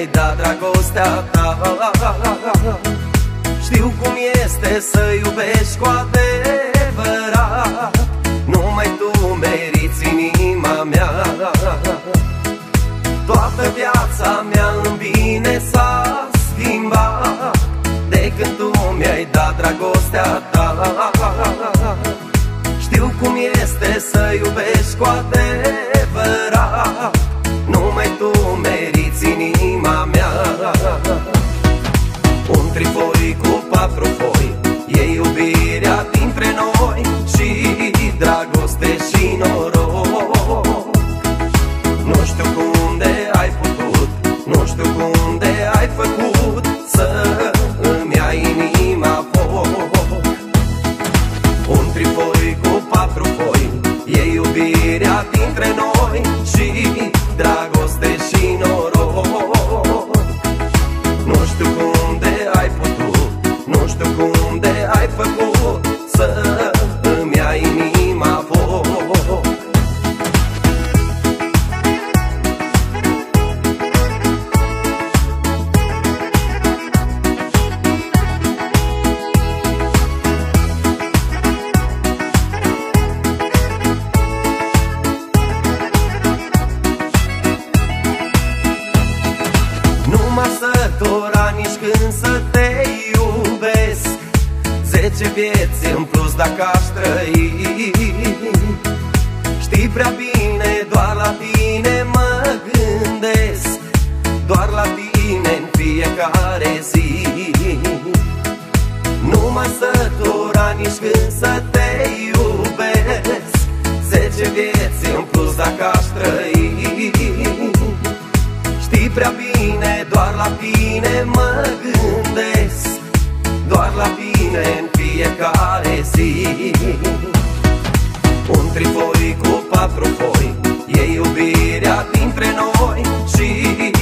mi-ai dat dragostea ta. Știu cum este să iubești cu adevărat, numai tu meriți inima mea. Toată viața mea în bine s-a schimbat de când tu mi-ai dat dragostea ta. Știu cum este să iubești cu adevărat, numai tu meriți inima mea. Un trifoi cu 4 foi e iubirea dintre noi, și dragoste și noroc. Nu știu cum de ai putut, nu știu cum de ai făcut să îmi ai inima foc. Un trifoi cu 4 foi e iubirea dintre noi, și dragoste și noroc. Nu știu cum de ai putut, nu știu cum de ai făcut să îmi ai inima foc. Nu m-aș sătura nici când să te iubesc, 10 vieți în plus dacă aș trăi. Știi prea bine, doar la tine mă gândesc, doar la tine în fiecare zi. Nu m-aș sătura nici când să te iubesc, 10 vieți în plus dacă aș trăi. Știi prea bine, doar la tine mă gândesc, doar la tine în fiecare zi. Un trifoi cu 4 foi e iubirea dintre noi, și